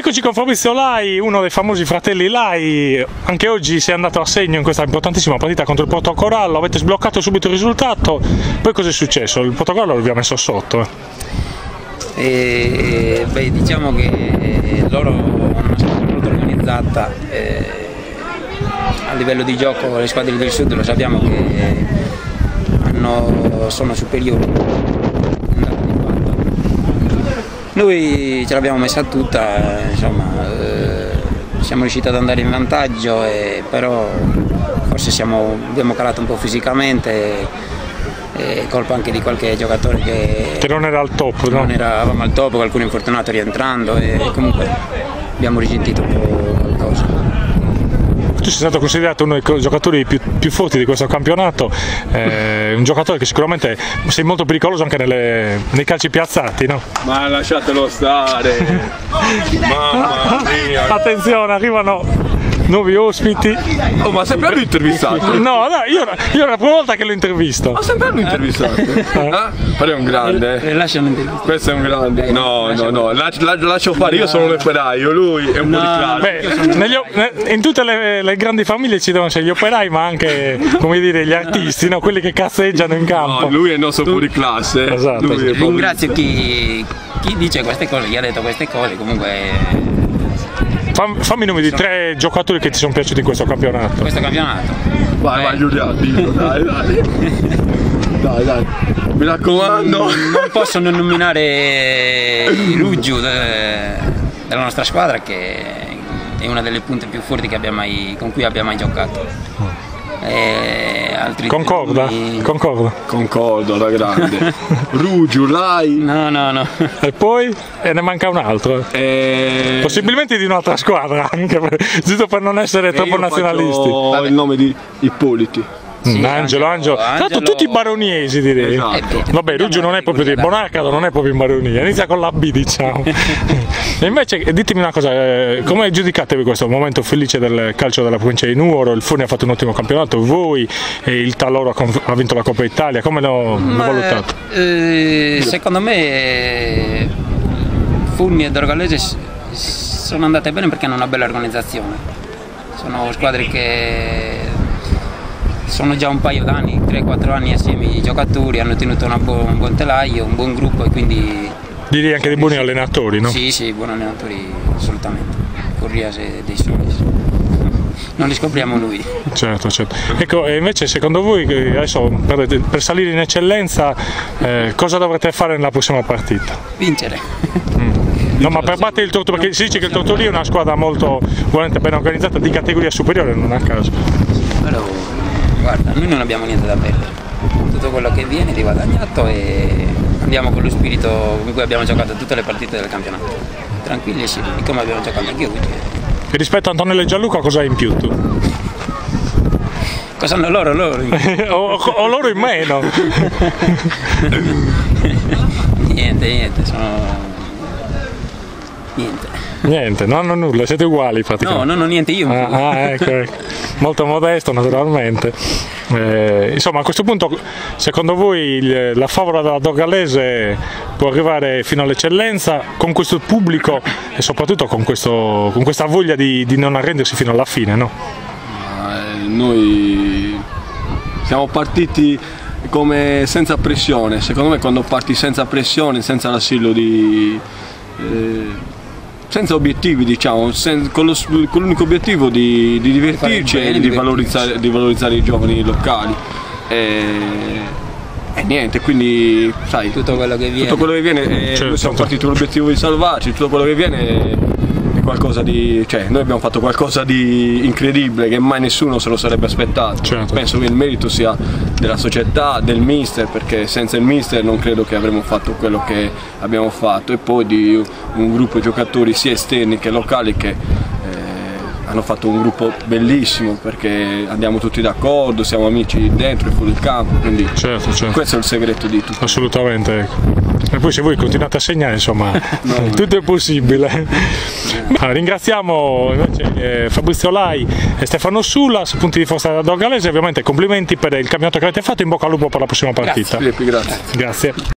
Eccoci con Fabrizio Lai, uno dei famosi fratelli Lai. Anche oggi sei andato a segno in questa importantissima partita contro il Portocorallo, avete sbloccato subito il risultato, poi cosa è successo? Il Portocorallo vi ha messo sotto. Diciamo che loro hanno una squadra molto organizzata, a livello di gioco le squadre del sud lo sappiamo che sono superiori. Noi ce l'abbiamo messa tutta, insomma, siamo riusciti ad andare in vantaggio, però forse abbiamo calato un po' fisicamente, colpa anche di qualche giocatore che non era al top, no? Non eravamo al top, qualcuno infortunato rientrando e comunque abbiamo risentito un po' qualcosa. Tu sei stato considerato uno dei giocatori più forti di questo campionato, un giocatore che sicuramente sei molto pericoloso anche nei calci piazzati, no? Ma lasciatelo stare! Mamma mia! Attenzione, arrivano nuovi ospiti. Oh, ma sempre hanno intervistato? No, io è la prima volta che l'ho intervisto. Ma sempre hanno intervistato? Però è un grande. Lasciano intervistare. Questo è un grande. No, lascio fare, io sono un operaio, lui è un po' di classe. In tutte le grandi famiglie ci devono essere gli operai, ma anche, come dire, gli artisti, no? Quelli che cazzeggiano in campo. No, lui è il nostro fuori classe. Esatto. Ringrazio chi dice queste cose, chi ha detto queste cose, comunque. Fammi i nomi di 3 giocatori che ti sono piaciuti in questo campionato. Vai Giuliano, dillo, dai. Dai, mi raccomando. Non posso non nominare Ruggiu della nostra squadra, che è una delle punte più forti con cui abbia mai giocato. Concordo da grande. Ruggiu, Lai. No. E poi ne manca un altro. Possibilmente di un'altra squadra, anche giusto per non essere troppo nazionalisti. Il nome di Ippoliti. Sì, Angelo. Tra l'altro tutti baroniesi, direi. Esatto. Vabbè, Ruggio non è proprio di Bonarcado, non è proprio in baronia, inizia con la B, diciamo. E invece ditemi una cosa, come giudicatevi questo momento felice del calcio della provincia di Nuoro? Il Furni ha fatto un ottimo campionato, voi e il Taloro ha vinto la Coppa Italia, come lo valutate? Secondo me Furni e Dorgalese sono andate bene perché hanno una bella organizzazione, sono squadre che sono già un paio d'anni, 3-4 anni assieme i giocatori, hanno tenuto un buon telaio, un buon gruppo e quindi... Direi anche dei buoni allenatori, no? Sì, buoni allenatori, assolutamente. Corriase dei Solis. Non li scopriamo noi. Certo. Ecco, e invece secondo voi, adesso per salire in eccellenza, cosa dovrete fare nella prossima partita? Vincere. No, ma per battere il Tortolì, perché si dice che il Tortolì è una squadra molto ben organizzata, di categoria superiore, non a caso. Però, guarda, noi non abbiamo niente da perdere, tutto quello che viene è guadagnato e andiamo con lo spirito con cui abbiamo giocato tutte le partite del campionato, tranquilli e sereni, come abbiamo giocato anche oggi. E rispetto a Antonello e Gianluca cosa hai in più tu? Cosa hanno loro? o loro in meno? Niente, Niente, non hanno nulla, siete uguali praticamente. No, non ho niente io. Ecco. Molto modesto naturalmente. Insomma, a questo punto secondo voi la favola della Dorgalese può arrivare fino all'eccellenza con questo pubblico e soprattutto con questa voglia di non arrendersi fino alla fine, no? Noi siamo partiti come senza pressione, secondo me quando parti senza pressione, senza l'assillo senza obiettivi, diciamo, con l'unico obiettivo di divertirci e di valorizzare i giovani locali. E niente, quindi sai, tutto quello che viene, noi siamo partiti con l'obiettivo di salvarci, tutto quello che viene è qualcosa di, noi abbiamo fatto qualcosa di incredibile che mai nessuno se lo sarebbe aspettato. Certo. Penso che il merito sia della società, del mister, perché senza il mister non credo che avremmo fatto quello che abbiamo fatto, e poi di un gruppo di giocatori sia esterni che locali che hanno fatto un gruppo bellissimo, perché andiamo tutti d'accordo, siamo amici dentro e fuori il campo, quindi certo. Questo è il segreto di tutto. Assolutamente, ecco. E poi se voi continuate a segnare, insomma, tutto è possibile. Ringraziamo invece Fabrizio Lai e Stefano Sulla, punti di forza della Dorgalese. Ovviamente complimenti per il campionato che avete fatto, in bocca al lupo per la prossima partita. Grazie. Grazie.